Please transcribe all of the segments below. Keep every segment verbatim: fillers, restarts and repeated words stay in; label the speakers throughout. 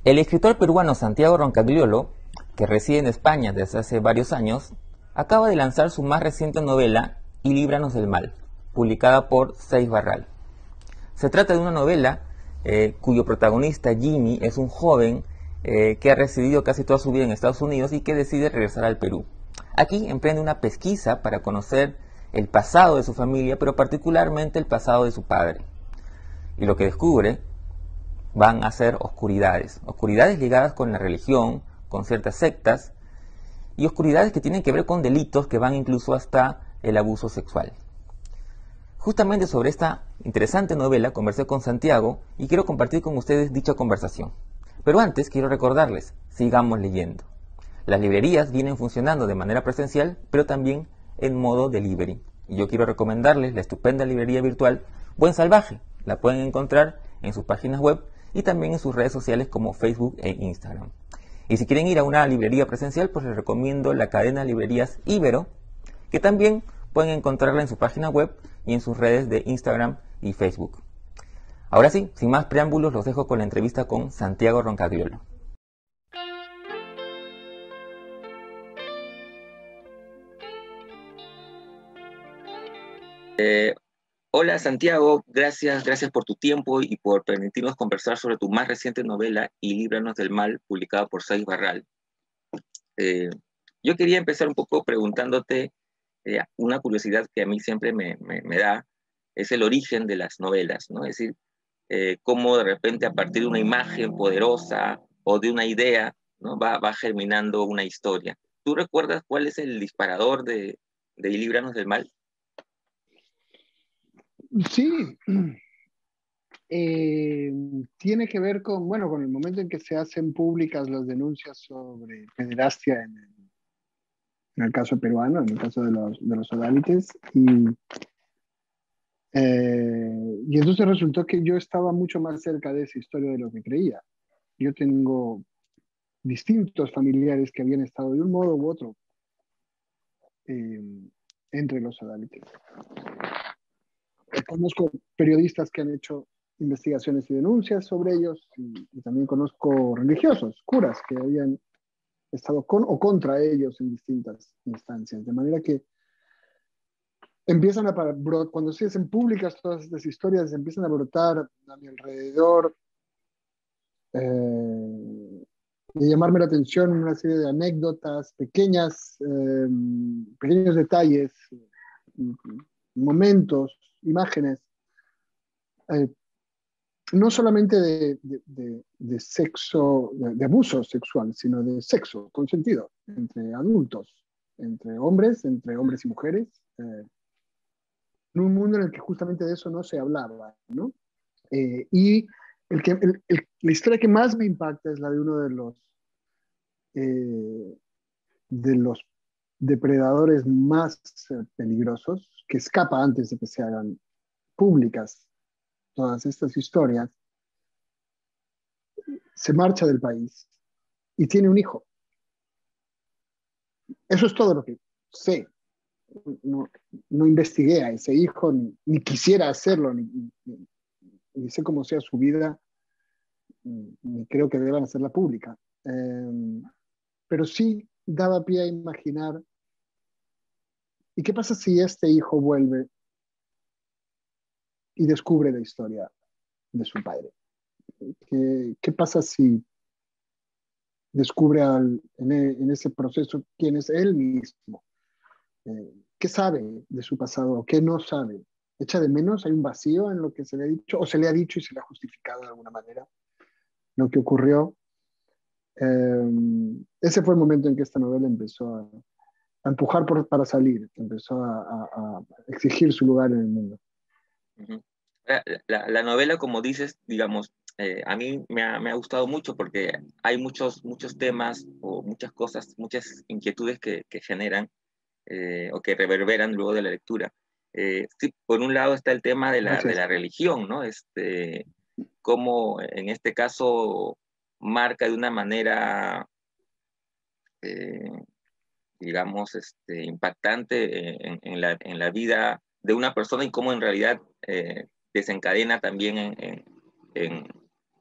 Speaker 1: El escritor peruano Santiago Roncagliolo, que reside en España desde hace varios años, acaba de lanzar su más reciente novela, Y líbranos del mal, publicada por Seis Barral. Se trata de una novela eh, cuyo protagonista, Jimmy, es un joven eh, que ha residido casi toda su vida en Estados Unidos y que decide regresar al Perú. Aquí emprende una pesquisa para conocer el pasado de su familia, pero particularmente el pasado de su padre. Y lo que descubre van a ser oscuridades, oscuridades ligadas con la religión, con ciertas sectas, y oscuridades que tienen que ver con delitos que van incluso hasta el abuso sexual. Justamente sobre esta interesante novela conversé con Santiago y quiero compartir con ustedes dicha conversación. Pero antes quiero recordarles, sigamos leyendo. Las librerías vienen funcionando de manera presencial, pero también en modo delivery. Y yo quiero recomendarles la estupenda librería virtual Buen Salvaje. La pueden encontrar en sus páginas web y también en sus redes sociales como Facebook e Instagram. Y si quieren ir a una librería presencial, pues les recomiendo la cadena de librerías Ibero, que también pueden encontrarla en su página web y en sus redes de Instagram y Facebook. Ahora sí, sin más preámbulos, los dejo con la entrevista con Santiago Roncagliolo. Eh, hola Santiago, gracias, gracias por tu tiempo y por permitirnos conversar sobre tu más reciente novela Y líbranos del mal, publicada por Saiz Barral. Eh, yo quería empezar un poco preguntándote eh, una curiosidad que a mí siempre me, me, me da, es el origen de las novelas, ¿no? Es decir, eh, cómo de repente a partir de una imagen poderosa o de una idea, ¿no? va, va germinando una historia. ¿Tú recuerdas cuál es el disparador de, de Y líbranos del mal?
Speaker 2: Sí, eh, tiene que ver con, bueno, con el momento en que se hacen públicas las denuncias sobre pederastia en el, en el caso peruano, en el caso de los, de los odálites, y, eh, y entonces resultó que yo estaba mucho más cerca de esa historia de lo que creía. Yo tengo distintos familiares que habían estado de un modo u otro eh, entre los odálites. Conozco periodistas que han hecho investigaciones y denuncias sobre ellos, y, y también conozco religiosos, curas que habían estado con o contra ellos en distintas instancias. De manera que empiezan a, cuando se hacen públicas todas estas historias, empiezan a brotar a mi alrededor, eh, y llamarme la atención una serie de anécdotas, pequeñas, eh, pequeños detalles, momentos, imágenes, eh, no solamente de, de, de, de sexo, de, de abuso sexual, sino de sexo consentido entre adultos, entre hombres, entre hombres y mujeres, eh, en un mundo en el que justamente de eso no se hablaba, ¿no? Eh, y el que, el, el, la historia que más me impacta es la de uno de los, eh, de los depredadores más eh, peligrosos, que escapa antes de que se hagan públicas todas estas historias, se marcha del país y tiene un hijo. Eso es todo lo que sé. No, no investigué a ese hijo, ni, ni quisiera hacerlo, ni, ni, ni, sé cómo sea su vida, ni creo que deban hacerla pública. Eh, pero sí daba pie a imaginar, ¿y qué pasa si este hijo vuelve y descubre la historia de su padre? ¿Qué, qué pasa si descubre al, en, en, ese proceso quién es él mismo? Eh, ¿Qué sabe de su pasado? ¿Qué no sabe? ¿Echa de menos? ¿Hay un vacío en lo que se le ha dicho? ¿O se le ha dicho y se le ha justificado de alguna manera lo que ocurrió? Eh, ese fue el momento en que esta novela empezó a, a empujar por, para salir, empezó a, a, a exigir su lugar en el mundo.
Speaker 1: Uh-huh. La, la, la novela, como dices, digamos, eh, a mí me ha, me ha gustado mucho porque hay muchos, muchos temas o muchas cosas, muchas inquietudes que, que generan eh, o que reverberan luego de la lectura. Eh, sí, por un lado está el tema de la, de la religión, ¿no? Este, cómo en este caso marca de una manera, eh, digamos, este, impactante en, en, la, en la vida de una persona y cómo en realidad eh, desencadena también en, en, en,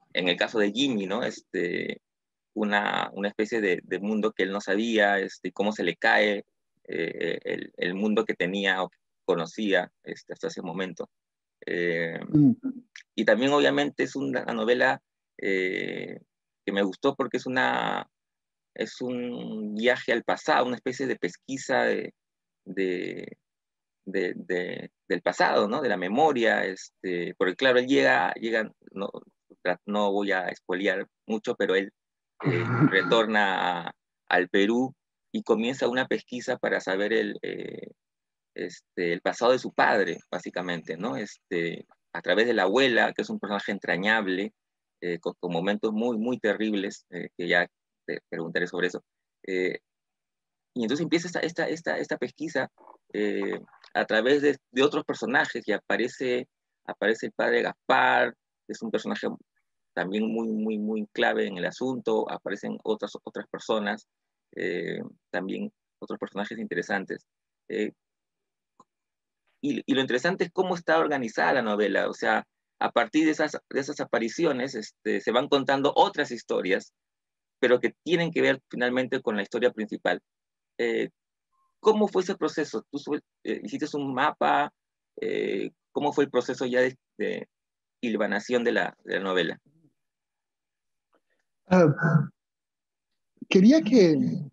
Speaker 1: en el caso de Jimmy, ¿no? Este, una, una especie de, de mundo que él no sabía, este, cómo se le cae eh, el, el mundo que tenía o que conocía este, hasta ese momento. Eh,
Speaker 2: Mm.
Speaker 1: y también obviamente es una novela eh, que me gustó porque es, una, es un viaje al pasado, una especie de pesquisa de, de, de, de, del pasado, ¿no? De la memoria, este, porque claro, él llega, llega no, no voy a espolear mucho, pero él eh, retorna a, al Perú y comienza una pesquisa para saber el, eh, este, el pasado de su padre, básicamente, ¿no? Este, a través de la abuela, que es un personaje entrañable, eh, con, con, momentos muy, muy terribles, eh, que ya te preguntaré sobre eso. Eh, y entonces empieza esta, esta, esta, esta pesquisa eh, a través de, de, otros personajes y aparece, aparece el padre Gaspar, es un personaje también muy, muy, muy clave en el asunto, aparecen otras, otras personas, eh, también otros personajes interesantes. Eh, y, y, lo interesante es cómo está organizada la novela, o sea, a partir de esas, de esas apariciones este, se van contando otras historias, pero que tienen que ver finalmente con la historia principal. Eh, ¿Cómo fue ese proceso? ¿Tú eh, hiciste un mapa? Eh, ¿Cómo fue el proceso ya de, de hilvanación de la, de la novela?
Speaker 2: Uh, quería que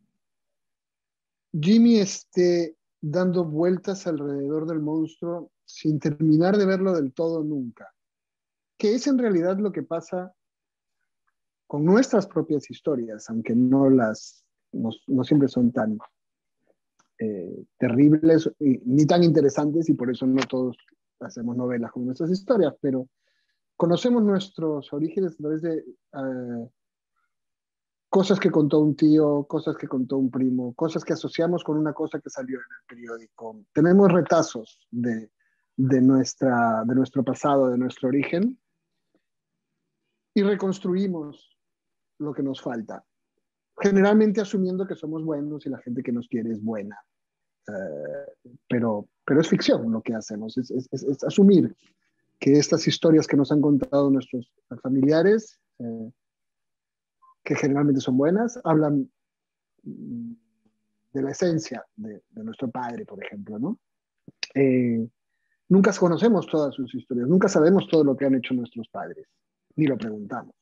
Speaker 2: Jimmy esté dando vueltas alrededor del monstruo sin terminar de verlo del todo nunca, que es en realidad lo que pasa con nuestras propias historias, aunque no las no, no siempre son tan eh, terribles y, ni tan interesantes, y por eso no todos hacemos novelas con nuestras historias, pero conocemos nuestros orígenes a través de uh, cosas que contó un tío, cosas que contó un primo, cosas que asociamos con una cosa que salió en el periódico. Tenemos retazos de, de, nuestra, de nuestro pasado, de nuestro origen, y reconstruimos lo que nos falta, generalmente asumiendo que somos buenos y la gente que nos quiere es buena. Uh, pero, pero es ficción lo que hacemos, es, es, es, asumir que estas historias que nos han contado nuestros familiares, eh, que generalmente son buenas, hablan de la esencia de, de nuestro padre, por ejemplo, ¿no? Eh, nunca conocemos todas sus historias, nunca sabemos todo lo que han hecho nuestros padres, ni lo preguntamos.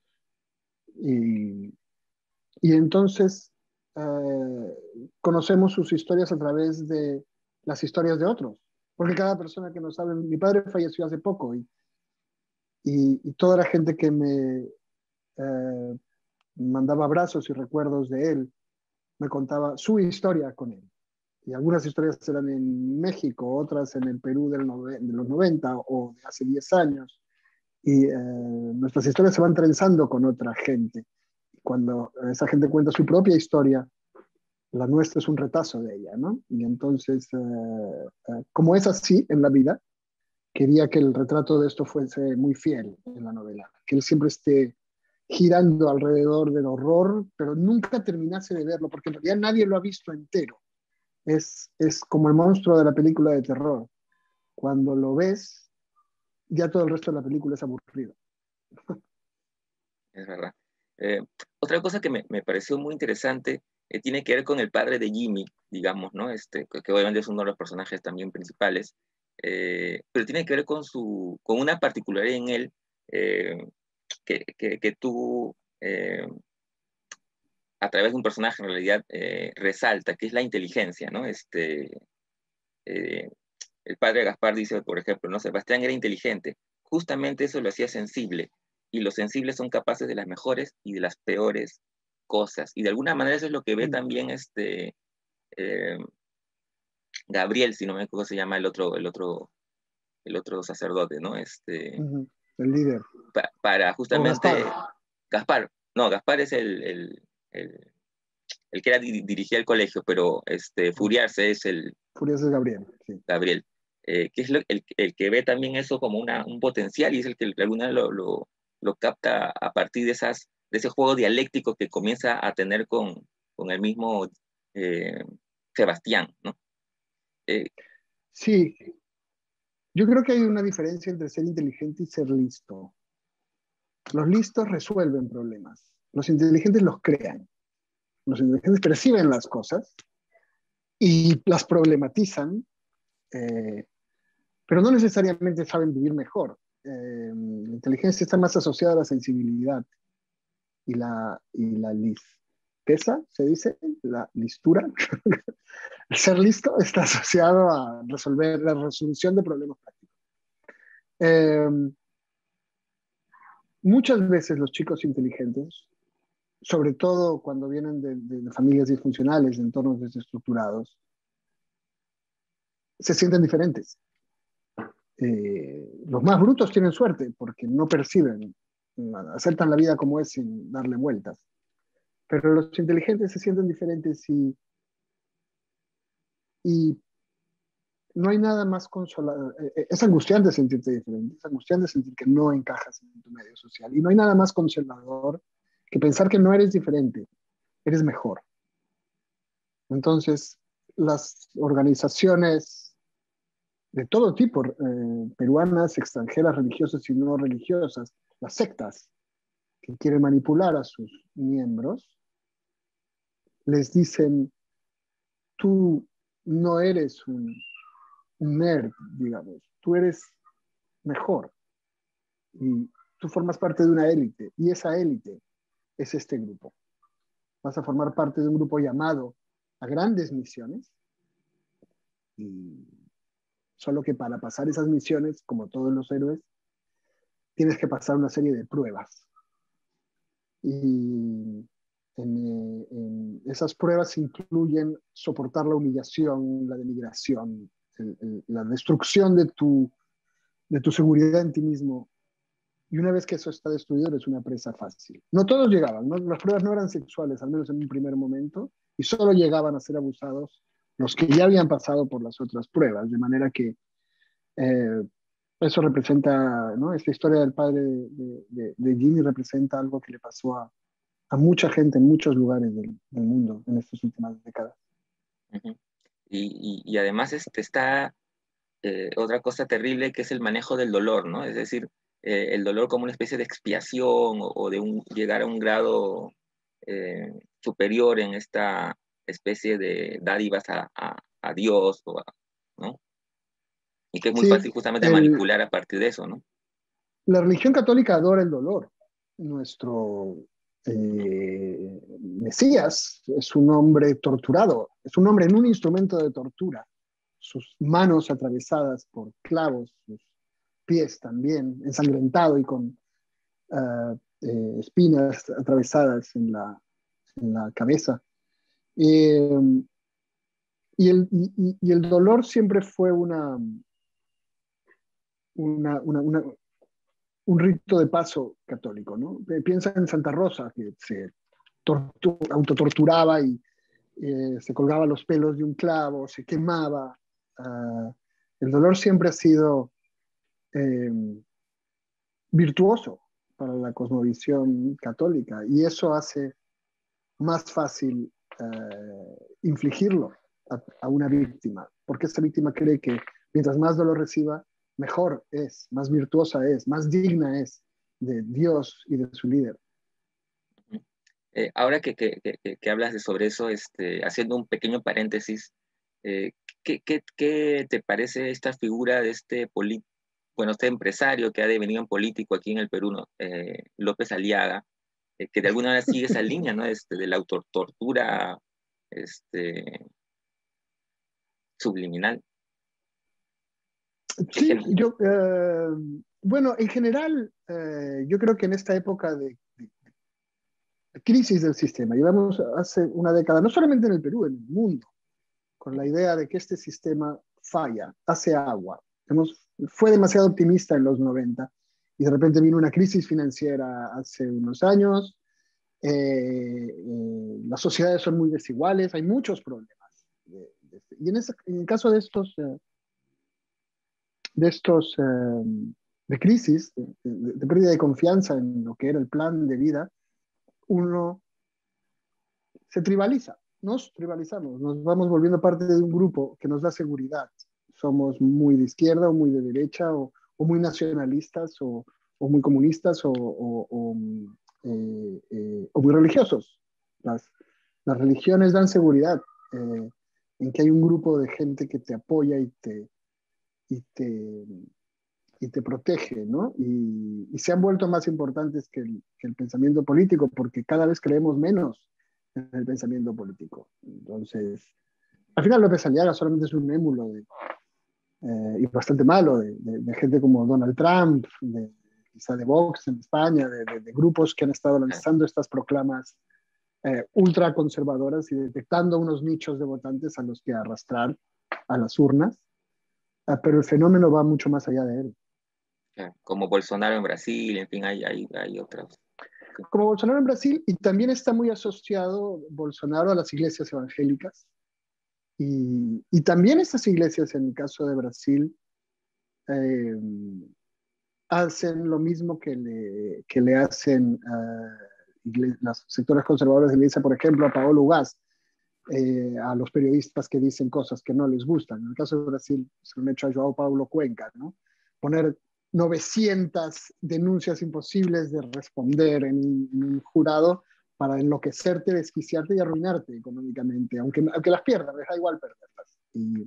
Speaker 2: Y, y entonces eh, conocemos sus historias a través de las historias de otros, porque cada persona que nos sabe, mi padre falleció hace poco y, y, y toda la gente que me eh, mandaba abrazos y recuerdos de él, me contaba su historia con él. Y algunas historias eran en México, otras en el Perú del nove de los noventa o de hace diez años. Y eh, nuestras historias se van trenzando con otra gente. Y cuando esa gente cuenta su propia historia, la nuestra es un retazo de ella, ¿no? Y entonces, eh, eh, como es así en la vida, quería que el retrato de esto fuese muy fiel en la novela, que él siempre esté girando alrededor del horror, pero nunca terminase de verlo, porque en realidad nadie lo ha visto entero. Es, es como el monstruo de la película de terror. Cuando lo ves, ya todo el resto de la película es aburrido.
Speaker 1: Es verdad. Eh, otra cosa que me, me, pareció muy interesante eh, tiene que ver con el padre de Jimmy, digamos, ¿no? Este, que, que obviamente es uno de los personajes también principales, eh, pero tiene que ver con, su, con una particularidad en él eh, que, que, que, tú, eh, a través de un personaje en realidad, eh, resalta, que es la inteligencia, ¿no? Este, eh, el padre Gaspar dice, por ejemplo, ¿no? Sebastián era inteligente, justamente eso lo hacía sensible, y los sensibles son capaces de las mejores y de las peores cosas, y de alguna manera eso es lo que ve
Speaker 2: Mm.
Speaker 1: también este eh, Gabriel, si no me acuerdo se llama el otro, el otro, el otro sacerdote, ¿no? Este,
Speaker 2: Uh-huh. El líder.
Speaker 1: pa, para
Speaker 2: O
Speaker 1: justamente
Speaker 2: Gaspar.
Speaker 1: Gaspar, no, Gaspar es el, el, el, el que era dirigía el colegio, pero este Furiarse es el
Speaker 2: Furioso es Gabriel, sí.
Speaker 1: Gabriel, eh, que es lo, el, el, que ve también eso como una, un potencial y es el que de alguna lo, lo, lo, capta a partir de, esas, de ese juego dialéctico que comienza a tener con, con el mismo eh, Sebastián, ¿no? Eh,
Speaker 2: Sí, yo creo que hay una diferencia entre ser inteligente y ser listo. Los listos resuelven problemas. Los inteligentes los crean. Los inteligentes perciben las cosas y las problematizan, eh, pero no necesariamente saben vivir mejor. Eh, la inteligencia está más asociada a la sensibilidad y la, y la listeza, se dice, la listura. El ser listo está asociado a resolver la resolución de problemas prácticos. Eh, muchas veces los chicos inteligentes, sobre todo cuando vienen de, de, de familias disfuncionales, de entornos desestructurados, se sienten diferentes. Eh, los más brutos tienen suerte porque no perciben, aceptan la vida como es sin darle vueltas. Pero los inteligentes se sienten diferentes y, y no hay nada más consolador. Es angustiante sentirte diferente, es angustiante sentir que no encajas en tu medio social. Y no hay nada más consolador que pensar que no eres diferente, eres mejor. Entonces, las organizaciones de todo tipo, eh, peruanas, extranjeras, religiosas y no religiosas, las sectas que quieren manipular a sus miembros, les dicen, tú no eres un, un nerd, digamos, tú eres mejor y tú formas parte de una élite y esa élite es este grupo. Vas a formar parte de un grupo llamado a grandes misiones y solo que para pasar esas misiones, como todos los héroes, tienes que pasar una serie de pruebas. Y en, en esas pruebas incluyen soportar la humillación, la denigración, el, el, la destrucción de tu, de tu seguridad en ti mismo. Y una vez que eso está destruido, eres una presa fácil. No todos llegaban, ¿no? Las pruebas no eran sexuales, al menos en un primer momento, y solo llegaban a ser abusados los que ya habían pasado por las otras pruebas, de manera que eh, eso representa, ¿no? Esta historia del padre de, de, de Ginny representa algo que le pasó a, a mucha gente en muchos lugares del, del mundo en estas últimas décadas.
Speaker 1: Uh-huh. y, y, y además este, está eh, otra cosa terrible que es el manejo del dolor, ¿no? Es decir, eh, el dolor como una especie de expiación o, o de un, llegar a un grado eh, superior en esta especie de dádivas a, a, a Dios, o a, ¿no? Y que es muy
Speaker 2: Sí,
Speaker 1: fácil justamente
Speaker 2: el,
Speaker 1: manipular a partir de eso, ¿no?
Speaker 2: la religión católica adora el dolor. Nuestro
Speaker 1: Uh-huh.
Speaker 2: eh, Mesías es un hombre torturado, es un hombre en un instrumento de tortura. Sus manos atravesadas por clavos, sus pies también, ensangrentado y con uh, eh, espinas atravesadas en la, en la cabeza. Eh, y, el, y, y, el dolor siempre fue una, una, una, una un rito de paso católico, ¿no? Piensa en Santa Rosa, que se autotorturaba y eh, se colgaba los pelos de un clavo, se quemaba. Uh, el dolor siempre ha sido eh, virtuoso para la cosmovisión católica y eso hace más fácil uh, infligirlo a, a una víctima, porque esa víctima cree que mientras más dolor reciba, mejor es, más virtuosa es, más digna es de Dios y de su líder.
Speaker 1: Eh, ahora que, que, que, que, hablas de sobre eso, este, haciendo un pequeño paréntesis, eh, ¿qué, qué, ¿qué te parece esta figura de este, bueno, este empresario que ha devenido en político aquí en el Perú, ¿no? eh, López Aliaga, eh, que de alguna manera sigue esa línea, ¿no? Este, de la autotortura este, subliminal?
Speaker 2: Sí, yo, eh, bueno, en general, eh, yo creo que en esta época de, de, de crisis del sistema, llevamos hace una década, no solamente en el Perú, en el mundo, con la idea de que este sistema falla, hace agua. Hemos, fue demasiado optimista en los noventa y de repente vino una crisis financiera hace unos años. Eh, eh, las sociedades son muy desiguales, hay muchos problemas. De, de, y en, ese, en el caso de estos... Eh, de estos eh, de crisis, de, de, de, pérdida de confianza en lo que era el plan de vida, uno se tribaliza, nos tribalizamos, nos vamos volviendo parte de un grupo que nos da seguridad. Somos muy de izquierda o muy de derecha o, o muy nacionalistas o, o muy comunistas o, o, o, eh, eh, o muy religiosos. Las, las religiones dan seguridad eh, en que hay un grupo de gente que te apoya y te, y te, y te protege, ¿no? Y, y se han vuelto más importantes que el, que el pensamiento político porque cada vez creemos menos en el pensamiento político. Entonces, al final López Aliaga solamente es un émulo de, eh, y bastante malo de, de, de, gente como Donald Trump, de, quizá de Vox en España, de, de, de grupos que han estado lanzando estas proclamas eh, ultraconservadoras y detectando unos nichos de votantes a los que arrastrar a las urnas, uh, pero el fenómeno va mucho más allá de él.
Speaker 1: Como Bolsonaro en Brasil, en fin, hay, hay, hay otros.
Speaker 2: Como Bolsonaro en Brasil, y también está muy asociado Bolsonaro a las iglesias evangélicas. Y, y también estas iglesias, en el caso de Brasil, eh, hacen lo mismo que le, que le hacen uh, los sectores conservadores de la iglesia, por ejemplo, a Paolo Ugaz, eh, a los periodistas que dicen cosas que no les gustan. En el caso de Brasil, se lo han hecho a Joao Paulo Cuenca, ¿no? Poner novecientas denuncias imposibles de responder en, en un jurado para enloquecerte, desquiciarte y arruinarte económicamente, aunque, aunque las pierdas, les da igual perderlas. Y,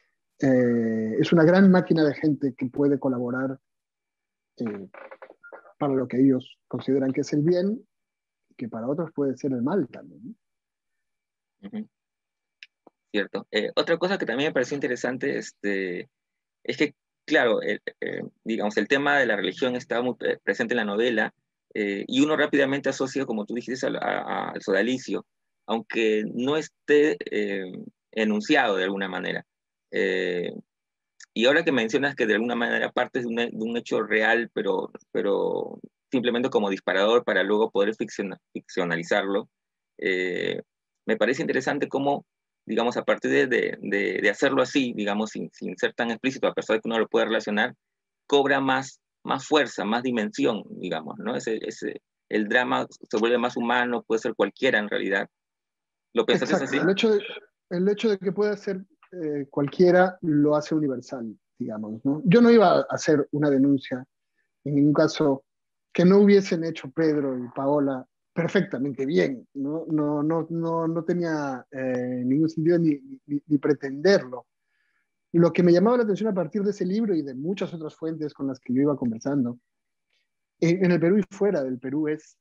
Speaker 2: eh, es una gran máquina de gente que puede colaborar eh, para lo que ellos consideran que es el bien, que para otros puede ser el mal también, ¿no?
Speaker 1: Uh-huh. Cierto. Eh, otra cosa que también me pareció interesante este, es que, claro, eh, eh, digamos, el tema de la religión está muy presente en la novela eh, y uno rápidamente asocia, como tú dijiste, al, a, al sodalicio, aunque no esté eh, enunciado de alguna manera. Eh, y ahora que mencionas que de alguna manera parte de un, de un hecho real, pero, pero simplemente como disparador para luego poder ficciona, ficcionalizarlo, eh, me parece interesante cómo, digamos, a partir de, de, de, de hacerlo así, digamos, sin, sin ser tan explícito, a pesar de que uno lo puede relacionar, cobra más, más fuerza, más dimensión, digamos, ¿no? Ese, ese, el drama se vuelve más humano, puede ser cualquiera en realidad. ¿Lo pensaste
Speaker 2: Exacto.
Speaker 1: así?
Speaker 2: El hecho de, el hecho de que pueda ser eh, cualquiera lo hace universal, digamos, ¿no? Yo no iba a hacer una denuncia en ningún caso que no hubiesen hecho Pedro y Paola perfectamente bien, no, no, no, no, no tenía eh, ningún sentido ni, ni, ni pretenderlo. Lo que me llamaba la atención a partir de ese libro y de muchas otras fuentes con las que yo iba conversando, en, en el Perú y fuera del Perú, es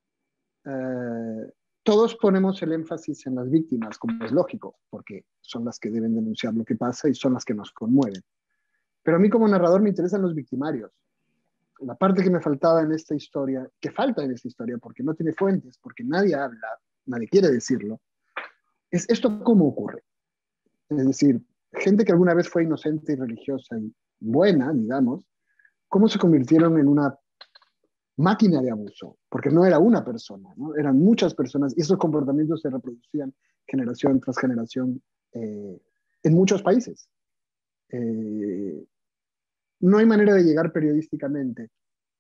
Speaker 2: eh, todos ponemos el énfasis en las víctimas, como es lógico, porque son las que deben denunciar lo que pasa y son las que nos conmueven. Pero a mí como narrador me interesan los victimarios. La parte que me faltaba en esta historia, que falta en esta historia porque no tiene fuentes, porque nadie habla, nadie quiere decirlo, es esto cómo ocurre. Es decir, gente que alguna vez fue inocente y religiosa y buena, digamos, cómo se convirtieron en una máquina de abuso, porque no era una persona, ¿no? Eran muchas personas y esos comportamientos se reproducían generación tras generación eh, en muchos países. Eh, no hay manera de llegar periodísticamente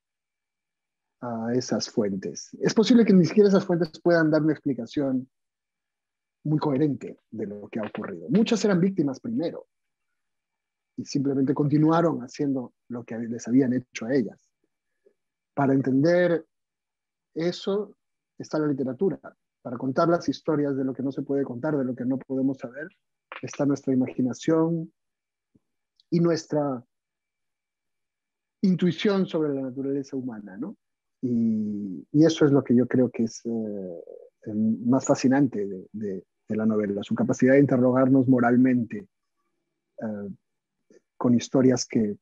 Speaker 2: a esas fuentes. Es posible que ni siquiera esas fuentes puedan dar una explicación muy coherente de lo que ha ocurrido. Muchas eran víctimas primero y simplemente continuaron haciendo lo que les habían hecho a ellas. Para entender eso está la literatura. Para contar las historias de lo que no se puede contar, de lo que no podemos saber, está nuestra imaginación y nuestra intuición sobre la naturaleza humana, ¿no? Y, y eso es lo que yo creo que es eh, más fascinante de, de, de, la novela, su capacidad de interrogarnos moralmente eh, con historias que,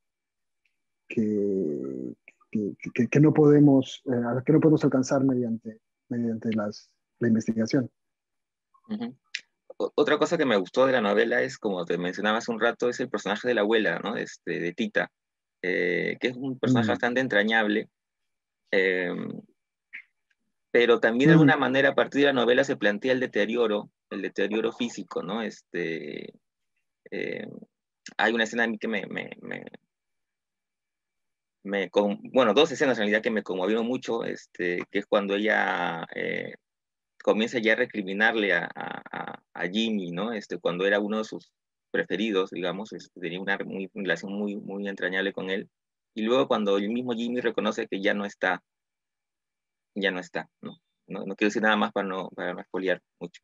Speaker 2: que, que, que, que no podemos, eh, que no podemos alcanzar mediante, mediante las, la investigación.
Speaker 1: Uh-huh. Otra cosa que me gustó de la novela es, como te mencionaba hace un rato, es el personaje de la abuela, ¿no? Este, de Tita, eh, que es un personaje mm. bastante entrañable, eh, pero también de
Speaker 2: Mm.
Speaker 1: alguna manera a partir de la novela se plantea el deterioro, el deterioro físico, ¿no? Este, eh, hay una escena a mí que me, me, me, me con, bueno, dos escenas en realidad que me conmovieron mucho, este, que es cuando ella eh, comienza ya a recriminarle a, a, a Jimmy, ¿no? Este, cuando era uno de sus preferidos, digamos, este, tenía una, muy, una relación muy, muy entrañable con él, y luego cuando el mismo Jimmy reconoce que ya no está, ya no está, ¿no? No, no quiero decir nada más para no, para no spoilear mucho.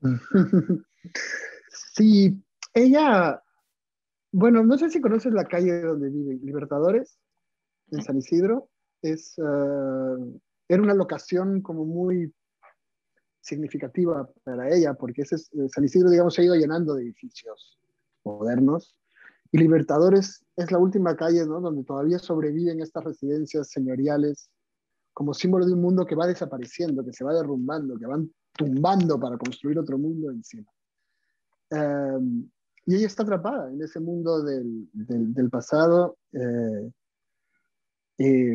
Speaker 2: Sí, ella, bueno, no sé si conoces la calle donde vive, Libertadores, en
Speaker 1: Ujú.
Speaker 2: San Isidro. Es, uh, era una locación como muy significativa para ella, porque ese es, San Isidro, digamos, se ha ido llenando de edificios modernos. Y Libertadores es la última calle, ¿no?, donde todavía sobreviven estas residencias señoriales como símbolo de un mundo que va desapareciendo, que se va derrumbando, que van tumbando para construir otro mundo encima. Um, y ella está atrapada en ese mundo del, del, del pasado eh, eh,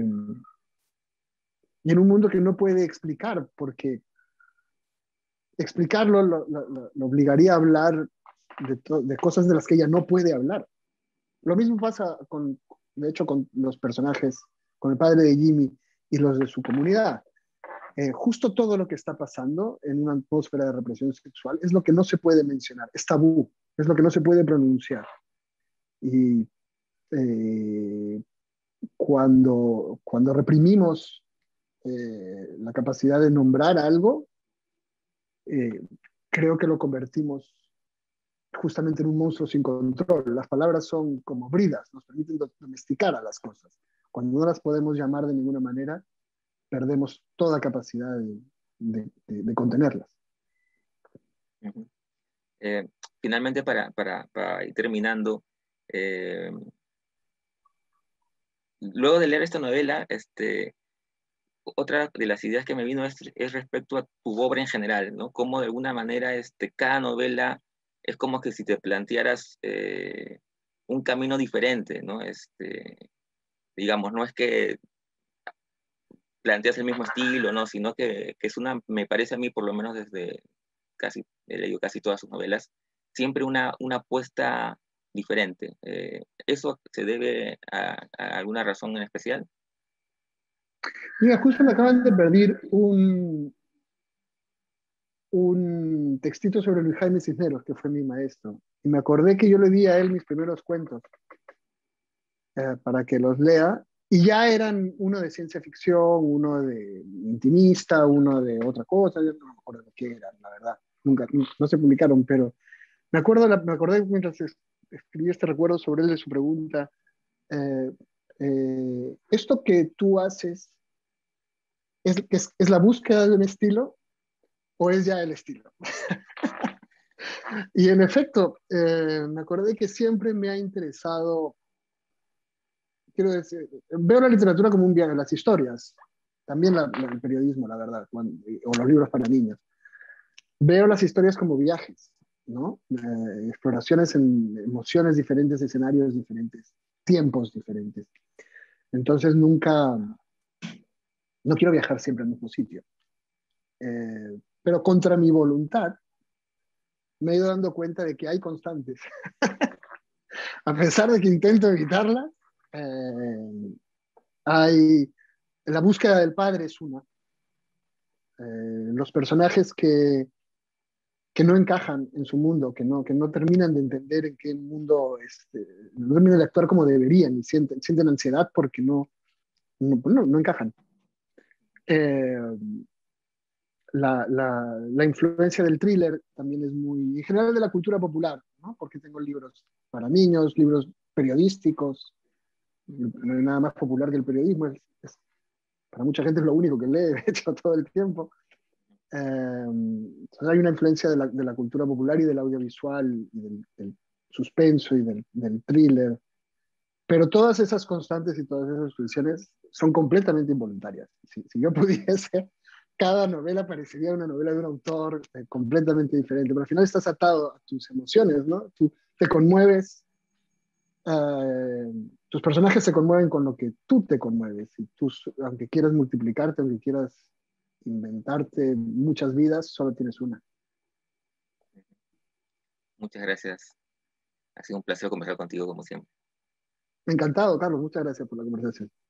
Speaker 2: y en un mundo que no puede explicar, porque explicarlo lo, lo, lo, lo obligaría a hablar de, de cosas de las que ella no puede hablar. Lo mismo pasa con, de hecho, con los personajes, con el padre de Jimmy y los de su comunidad. Eh, justo todo lo que está pasando en una atmósfera de represión sexual es lo que no se puede mencionar, es tabú, es lo que no se puede pronunciar. Y eh, cuando, cuando reprimimos eh, la capacidad de nombrar algo, eh, creo que lo convertimos justamente en un monstruo sin control. Las palabras son como bridas, nos permiten domesticar a las cosas. Cuando no las podemos llamar de ninguna manera, perdemos toda capacidad de, de, de, de contenerlas.
Speaker 1: Uh-huh. Eh, finalmente, para, para, para ir terminando, eh, luego de leer esta novela, este, otra de las ideas que me vino es, es respecto a tu obra en general, ¿no? Cómo de alguna manera este, cada novela es como que si te plantearas eh, un camino diferente, ¿no? Este, digamos, no es que planteas el mismo estilo, ¿no? Sino que, que es una, me parece a mí, por lo menos desde casi, he leído casi todas sus novelas, siempre una, una apuesta diferente. Eh, ¿Eso se debe a, a alguna razón en especial?
Speaker 2: Mira, justo me acaban de perder un, un textito sobre Luis Jaime Cisneros, que fue mi maestro. Y me acordé que yo le di a él mis primeros cuentos eh, para que los lea. Y ya eran uno de ciencia ficción, uno de intimista, uno de otra cosa. Yo no me acuerdo de qué eran, la verdad. Nunca, no se publicaron, pero me, acuerdo, me acordé mientras escribí este recuerdo sobre él de su pregunta. Eh, eh, ¿Esto que tú haces es, es, es la búsqueda de un estilo o es ya el estilo? Y en efecto, eh, me acordé que siempre me ha interesado, quiero decir, veo la literatura como un viaje, las historias, también la, la, el periodismo, la verdad, cuando, o los libros para niños. Veo las historias como viajes, ¿no? Eh, exploraciones en emociones diferentes, escenarios diferentes, tiempos diferentes. Entonces nunca, no quiero viajar siempre al mismo sitio. Eh, pero contra mi voluntad, me he ido dando cuenta de que hay constantes. A pesar de que intento evitarlas, eh, hay, la búsqueda del padre es una. Eh, los personajes que, que no encajan en su mundo, que no, que no terminan de entender en qué mundo, este, no terminan de actuar como deberían y sienten, sienten ansiedad porque no, no, no, no encajan. Eh, la, la, la, influencia del thriller también es muy, en general de la cultura popular, ¿no? Porque tengo libros para niños, libros periodísticos, no hay nada más popular que el periodismo, es, es, para mucha gente es lo único que lee, de hecho, todo el tiempo. Eh, entonces hay una influencia de la, de la, cultura popular y del audiovisual, y del, del suspenso y del, del, thriller, pero todas esas constantes y todas esas expresiones son completamente involuntarias. Si, si yo pudiese, cada novela parecería una novela de un autor eh, completamente diferente, pero al final estás atado a tus emociones, ¿no? Tú te conmueves, eh, tus personajes se conmueven con lo que tú te conmueves, y tú, aunque quieras multiplicarte, aunque quieras inventarte muchas vidas, solo tienes una.
Speaker 1: Muchas gracias. Ha sido un placer conversar contigo como siempre.
Speaker 2: Encantado, Carlos. Muchas gracias por la conversación.